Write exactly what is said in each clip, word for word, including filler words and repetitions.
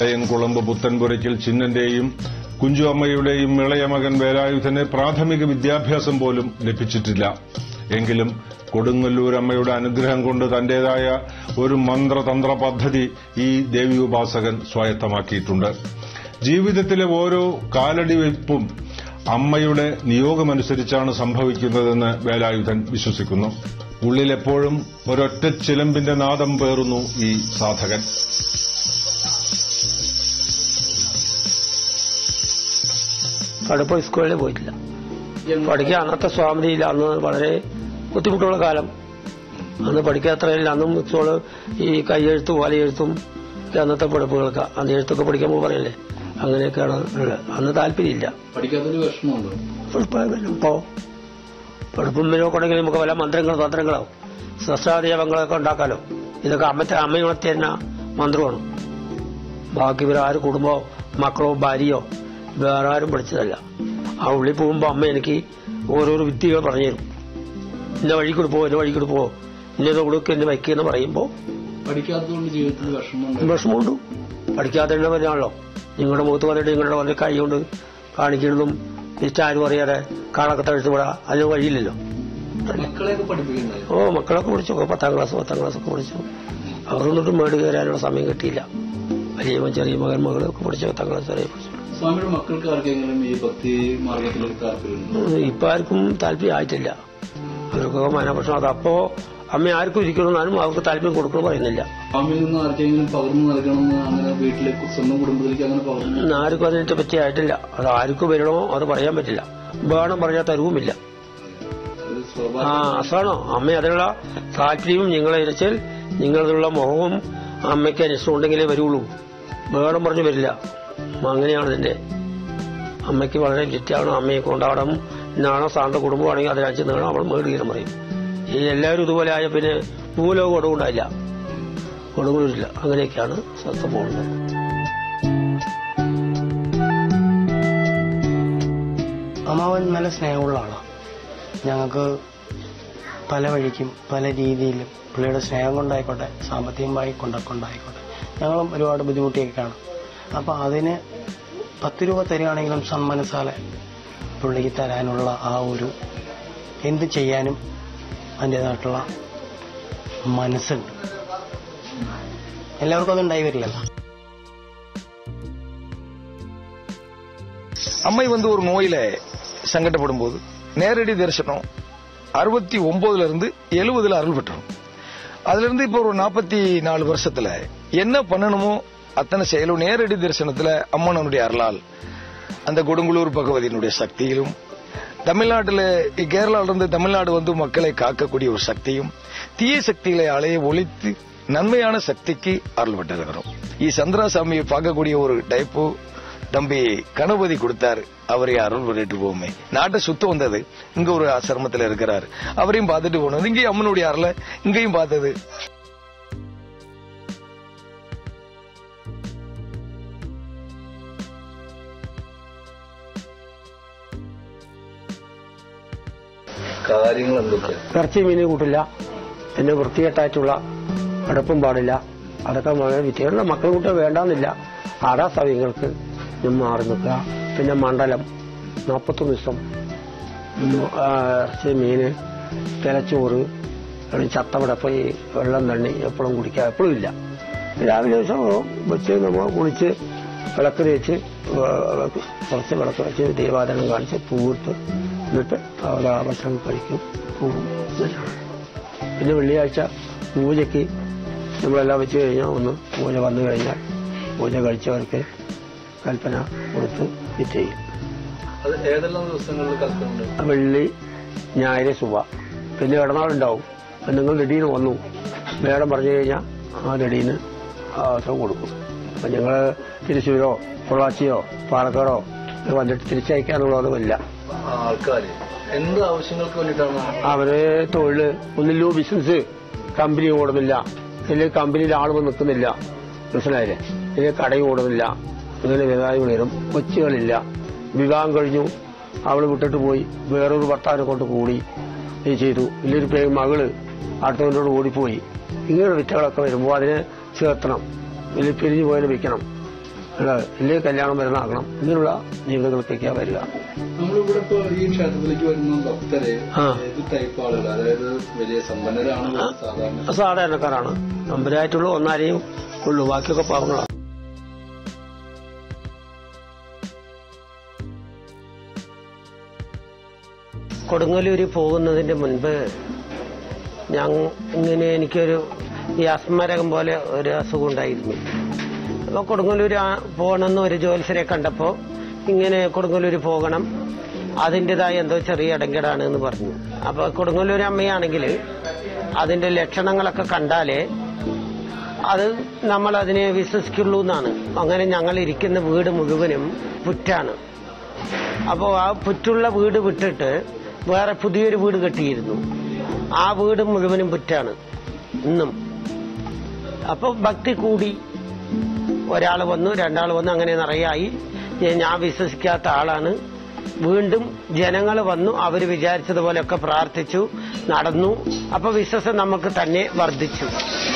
എട്ടയൻകുളമ്പ് പുത്തൻപുരയ്ക്കൽ ചിന്നന്റെയും കുഞ്ചു അമ്മയുടെയും ഇളയ മകൻ വേലായുധന് പ്രാഥമിക വിദ്യാഭ്യാസം പോലും ലഭിച്ചിട്ടില്ല. എങ്കിലും കൊടുങ്ങല്ലൂർ അമ്മയുടെ അനുഗ്രഹം കൊണ്ട് തന്റേതായ ഒരു മന്ത്രതന്ത്ര പദ്ധതി ഈ ദേവി ഉപാസകൻ സ്വായത്തമാക്കിയിട്ടുണ്ട്. ജീവിതത്തിലെ ഓരോ കാലടിവയ്പും അമ്മയുടെ നിയോഗമനുസരിച്ചാണ് സംഭവിക്കുന്നതെന്ന് വേലായുധൻ വിശ്വസിക്കുന്നു. ഉള്ളിലെപ്പോഴും ഒരൊറ്റ ചിലമ്പിന്റെ നാദം പേറുന്നു ഈ സാധകൻ. കടുപ്പ സ്കൂളിൽ പോയിട്ടില്ല. പഠിക്കാൻ അന്നത്തെ സ്വാമിയില്ല. അന്ന് വളരെ ബുദ്ധിമുട്ടുള്ള കാലം. അന്ന് പഠിക്കാത്രയില്ല. അന്നും സ്കൂള് ഈ കൈയെഴുത്തും വലയെഴുത്തും അന്നത്തെ പഠിപ്പുകൾക്ക് അന്ന് എഴുത്തൊക്കെ പഠിക്കുമ്പോൾ പറയല്ലേ, അങ്ങനെയൊക്കെയാണ് ഉള്ളത്. അന്ന് താല്പര്യമില്ല. പഠിക്കാത്തൊരു വിഷമമുണ്ടോ? ഇപ്പോ പഠിപ്പുമ്പിനൊക്കെ നമുക്ക് പല മന്ത്രങ്ങളും തന്ത്രങ്ങളാവും, സസ്യാദീപങ്ങളൊക്കെ ഉണ്ടാക്കാലോ. ഇതൊക്കെ അമ്മത്തെ അമ്മയുണർത്തി തന്നെ മന്ത്രമാണ്. ബാക്കി ഇവരാരും കുടുംബമോ മക്കളോ ഭാര്യയോ വേറെ ആരും പഠിച്ചതല്ല. ആ ഉള്ളിൽ പോകുമ്പോ അമ്മ എനിക്ക് ഓരോരോ വിദ്യകൾ പറഞ്ഞു തരും. ഇന്ന വഴി കൂടെ പോ, എന്റെ വഴി കൂടെ പോ, ഇന്നത് കൊടുക്ക്, എന്നെ വയ്ക്കെന്ന് പറയുമ്പോ പഠിക്കാത്തതുകൊണ്ട് ജീവിതത്തിൽ വിഷമമുണ്ട്. വിഷമമുണ്ട്. പഠിക്കാത്തതിന്റെ വരെയാണല്ലോ നിങ്ങളുടെ മുഖത്ത് വന്നിട്ട് നിങ്ങളുടെ വല്ല കൈ കൊണ്ട് കാണിക്കുന്നതും ആരും അറിയാതെ കാണൊക്കെ തഴുത്തുവിടാ. അതിന് വഴിയില്ലല്ലോ. മക്കളെയൊക്കെ പഠിപ്പിക്കുന്നുണ്ടോ? ഓ മക്കളൊക്കെ പഠിച്ചു. പത്താം ക്ലാസ് പത്താം ക്ലാസ് ഒക്കെ പഠിച്ചു. അവരൊന്നിട്ടും മേട് കയറാനുള്ള സമയം കിട്ടിയില്ല. വലിയ ചെറിയ മകൻ മകളൊക്കെ പഠിച്ചു. പത്താം ക്ലാസ് വരെ പഠിച്ചു. സ്വാമിയുടെ മക്കൾക്ക് ആർക്കെങ്കിലും ഈ ഭക്തി മാർഗത്തിലേക്ക് താല്പര്യമുണ്ടോ? ഇപ്പൊ ആർക്കും താല്പര്യം ആയിട്ടില്ല. അവർക്കൊക്കെ മനപ്രശ്നം. അതപ്പോ അമ്മ ആർക്കും ഇരിക്കണമെന്നാലും അവർക്ക് താല്പര്യം കൊടുക്കണം പറയുന്നില്ല. അമ്മയിൽ നിന്ന് ആർക്കെങ്കിലും പകർന്നു നൽകണമെന്ന് അങ്ങനെ വീട്ടിലേക്ക് സ്വന്തം കുടുംബത്തിലേക്ക് അങ്ങനെ പകർന്നു ആർക്കും അതിനെ പറ്റി ആയിട്ടില്ല. അത് ആർക്കും വരണമോ അത് പറയാൻ പറ്റില്ല. വേണം പറഞ്ഞാൽ തരുവുമില്ല. ആ അസാണോ അമ്മ അതിനുള്ള താല്പര്യവും നിങ്ങളെ ഇരച്ചാൽ നിങ്ങളതിലുള്ള മുഖവും അമ്മയ്ക്ക് അനിഷ്ടമുണ്ടെങ്കിലേ വരുള്ളൂ. വേണം പറഞ്ഞു വരില്ല. അങ്ങനെയാണ് ഇതിന്റെ. അമ്മയ്ക്ക് വളരെ ചുറ്റാണ്. അമ്മയെ കൊണ്ടാടം ഇന്നാണോ സാന്ത കുടുംബമാണെങ്കിൽ അതിനനുസരിച്ച് നീളം അവൾ മേടുകീരം പറയും. ഈ എല്ലാവരും ഇതുപോലെ ആയ പിന്നെ ഭൂലോകം കൊടുകൊണ്ടായില്ല, കൊടുകൊണ്ടില്ല. അങ്ങനെയൊക്കെയാണ് സ്വസ്ഥ പോകുന്നത്. അമ്മാവൻ നല്ല സ്നേഹമുള്ള ആളാണ്. ഞങ്ങൾക്ക് പല വഴിക്കും പല രീതിയിലും പുള്ളിയുടെ സ്നേഹം കൊണ്ടായിക്കോട്ടെ സാമ്പത്തികമായി കൊണ്ടൊക്കെ കൊണ്ടായിക്കോട്ടെ ഞങ്ങളും ഒരുപാട് ബുദ്ധിമുട്ടിയൊക്കെയാണ്. അപ്പം അതിന് പത്ത് രൂപ തരികയാണെങ്കിലും സന്മനസാലെ പുള്ളിക്ക് തരാനുള്ള ആ ഒരു എന്ത് ചെയ്യാനും അതിൻ്റെതായിട്ടുള്ള മനസ്സുണ്ട്. എല്ലാവർക്കും അതുണ്ടായി വരില്ലല്ലോ. அம்மை வந்து ஒரு நோயில சங்கடப்படும் போது நேரடி தரிசனம் அறுபத்தி ஒன்பதுல இருந்து எழுபதுல அருள் பெற்றோம். அதுல இருந்து இப்ப ஒரு நாற்பத்தி நாலு வருஷத்துல என்ன பண்ணணுமோ அத்தனை செயலும் நேரடி தரிசனத்துல அம்மனுடைய அருளால் அந்த கொடுங்கலூர் பகவதியினுடைய சக்தியிலும் தமிழ்நாட்டில் கேரளாவில இருந்து தமிழ்நாடு வந்து மக்களை காக்கக்கூடிய ஒரு சக்தியும் தீய சக்திகளை அலைய ஒழித்து நன்மையான சக்திக்கு அருள் பெற்றிருக்கிறோம். ஈ சந்திராசாமியை பார்க்கக்கூடிய ஒரு டைப்பு தம்பி கணபதி கொடுத்தாரு. அவரே அருள் பண்ணிட்டு போவோமே. நாட்டை சுத்தம் வந்தது. இங்க ஒரு ஆசிரமத்தில் இருக்கிறாரு. அவரையும் பார்த்துட்டு போனது. இங்கேயும் அம்மனுடைய அருளை இங்கேயும் பார்த்தது. കാര്യങ്ങൾ എന്തൊക്കെ? ഇറച്ചി മീന് കൂട്ടില്ല. പിന്നെ വൃത്തികെട്ടായിട്ടുള്ള അടുപ്പും പാടില്ല. അതൊക്കെ വളരെ വിദ്യകളുടെ മക്കൾ കൂട്ട വേണ്ടാന്നില്ല. ആടാ സമയങ്ങൾക്ക് മാറി നിൽക്കുക. പിന്നെ മണ്ഡലം നാൽപ്പത്തൊന്ന് ദിവസം ഇറച്ചി മീന് തിലച്ചോറ് ചത്തവിടപ്പ് ഈ വെള്ളം തണ്ണി എപ്പോഴും കുടിക്കുക എപ്പോഴും ഇല്ല. രാവിലെ ദിവസം വെച്ച് നമ്മൾ കുളിച്ച് വിളക്ക് തേച്ച് കുറച്ച് വിളക്ക് വെച്ച് ദീപാദനം കാണിച്ച് പൂവിട്ട് എന്നിട്ട് അവിടെ ആ ഭക്ഷണം കഴിക്കും പോകും. പിന്നെ വെള്ളിയാഴ്ച പൂജയ്ക്ക് നമ്മളെല്ലാം വെച്ച് കഴിഞ്ഞാൽ ഒന്ന് പൂജ വന്നു കഴിഞ്ഞാൽ പൂജ കഴിച്ചവർക്ക് കൽപ്പന കൊടുത്ത് വിറ്റ് ചെയ്യും. വെള്ളി ഞായർ സുബ. പിന്നെ ഇടനാളുണ്ടാവും. നിങ്ങൾ നെടീന് വന്നു വേണം പറഞ്ഞു കഴിഞ്ഞാൽ ആ നെടീന് അവസരം കൊടുക്കും. അപ്പം ഞങ്ങൾ തൃശ്ശൂരോ പൊള്ളാച്ചിയോ പാലക്കാടോ വന്നിട്ട് തിരിച്ചയക്കാനുള്ളതുമില്ല. ആൾക്കാർ എന്ത് ആവശ്യങ്ങൾക്ക് വേണ്ടിയിട്ടാണ് അവര് തൊഴില് ഒന്നില്ലോ ബിസിനസ് കമ്പനി ഓടുന്നില്ല, അല്ലെങ്കിൽ കമ്പനിയിൽ ആൾ വന്ന് നിൽക്കുന്നില്ല, മനസ്സിലായില്ലേ, അല്ലെങ്കിൽ കടയും ഓടുന്നില്ല, ഇങ്ങനെ വ്യവസായം വരും. കൊച്ചുകളില്ല, വിവാഹം കഴിഞ്ഞു, അവള് വിട്ടിട്ട് പോയി വേറൊരു ഭർത്താവിനെ കൊണ്ട് കൂടി ചെയ്തു, ഇല്ലൊരു പേ മകള് അടുത്തവനോട് ഓടിപ്പോയി. ഇങ്ങനെയുള്ള വിറ്റകളൊക്കെ വരുമ്പോൾ അതിനെ ചേർത്തണം, ഇതിൽ പിരിഞ്ഞു പോയാലും വിൽക്കണം. ഇല്ലേ കല്യാണം വരുന്നാക്കണം, ഇങ്ങനെയുള്ള ജീവിതങ്ങളിലേക്കാണ് വരിക. നമ്മളിവിടെ ഇപ്പൊ ഈ ക്ഷേത്രത്തിലേക്ക് വരുന്ന ഭക്തരെ ഏത് ടൈപ്പ് ആളുകൾ, അതായത് വലിയ സമ്പന്നരാണ്, സാധാരണ സാധാരണക്കാരാണ്. നമ്പരായിട്ടുള്ള ഒന്നാരെയും ഉള്ളൂ, ബാക്കിയൊക്കെ പാവങ്ങളാണ്. കൊടുങ്ങല്ലൂര് പോകുന്നതിന്റെ മുൻപ് ഞാൻ ഇങ്ങനെ എനിക്കൊരു ഈ അസ്മരകം പോലെ ഒരു അസുഖം ഉണ്ടായിരുന്നു. അപ്പൊ കൊടുങ്ങല്ലൂര് പോകണമെന്ന് ഒരു ജ്യോത്സ്യരെ കണ്ടപ്പോ ഇങ്ങനെ കൊടുങ്ങല്ലൂര് പോകണം, അതിൻ്റെതായ എന്തോ ചെറിയ ഇടങ്കേടാണ് എന്ന് പറഞ്ഞു. അപ്പൊ കൊടുങ്ങല്ലൂര് അമ്മയാണെങ്കിൽ അതിന്റെ ലക്ഷണങ്ങളൊക്കെ കണ്ടാലേ അത് നമ്മൾ അതിനെ വിശ്വസിക്കുള്ളൂ എന്നാണ്. അങ്ങനെ ഞങ്ങൾ ഇരിക്കുന്ന വീട് മുഴുവനും പുറ്റാണ്. അപ്പോൾ ആ പുറ്റുള്ള വീട് വിട്ടിട്ട് വേറെ പുതിയൊരു വീട് കെട്ടിയിരുന്നു. ആ വീട് മുഴുവനും പുറ്റാണ് ഇന്നും. അപ്പൊ ഭക്തി കൂടി, ഒരാൾ വന്നു, രണ്ടാൾ വന്നു, അങ്ങനെ നിറയായി. ഞാൻ വിശ്വസിക്കാത്ത ആളാണ്. വീണ്ടും ജനങ്ങൾ വന്നു, അവർ വിചാരിച്ചതുപോലെയൊക്കെ പ്രാർത്ഥിച്ചു, നടന്നു. അപ്പൊ വിശ്വാസം നമുക്ക് തന്നെ വർദ്ധിച്ചു.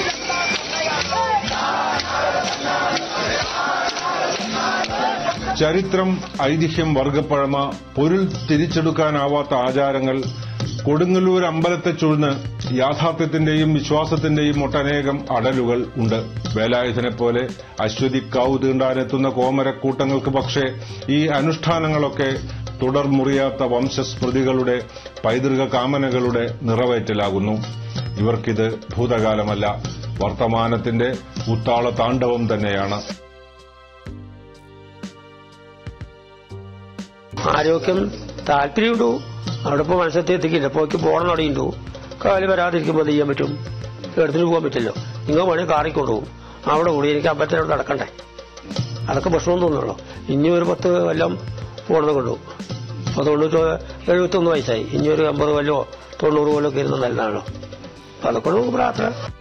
ചരിത്രം, ഐതിഹ്യം, വർഗപ്പഴമ, പൊരുൾ തിരിച്ചെടുക്കാനാവാത്ത ആചാരങ്ങൾ കൊടുങ്ങല്ലൂർ അമ്പലത്തെ ചൂഴ്ന്ന് യാഥാർത്ഥ്യത്തിന്റെയും വിശ്വാസത്തിന്റെയും ഒട്ടനേകം അടലുകൾ ഉണ്ട്. വേലായുധനെ പോലെ അശ്വതിക്കാവ് തീണ്ടാനെത്തുന്ന കോമരക്കൂട്ടങ്ങൾക്ക് പക്ഷേ ഈ അനുഷ്ഠാനങ്ങളൊക്കെ തുടർമുറിയാത്ത വംശസ്മൃതികളുടെ പൈതൃക കാമനകളുടെ നിറവേറ്റലാകുന്നു. ഇവർക്കിത് ഭൂതകാലമല്ല, വർത്തമാനത്തിന്റെ ഉത്താള താണ്ഡവം തന്നെയാണ്. ആരോഗ്യം താല്പര്യമുണ്ടോ? അവിടെ ഇപ്പോൾ മത്സരത്തെ എത്തിക്കില്ല. പോയിക്ക് പോകണം അടിയുണ്ടോ? കാല് വരാതിരിക്കുമ്പോൾ അത് ചെയ്യാൻ പറ്റും, എടുത്തിട്ട് പോകാൻ പറ്റില്ലോ. നിങ്ങൾ വേണേൽ കാറിക്കൊണ്ടുപോകും. അവിടെ കൂടി എനിക്ക് അമ്പലത്തിനോട് നടക്കണ്ടേ, അതൊക്കെ ഭക്ഷണം തോന്നുള്ളൂ. ഇനി ഒരു പത്ത് കൊല്ലം പോകണമെന്ന് കൊണ്ടുപോകും. അപ്പോൾ തൊണ്ണൂറ്റി എഴുപത്തൊന്ന് വയസ്സായി, ഇനി ഒരു അമ്പത് കൊല്ലോ തൊണ്ണൂറ് കൊല്ലമൊക്കെ ഇരുന്ന് നല്ലതാണല്ലോ. അതൊക്കെ പ്രാർത്ഥന.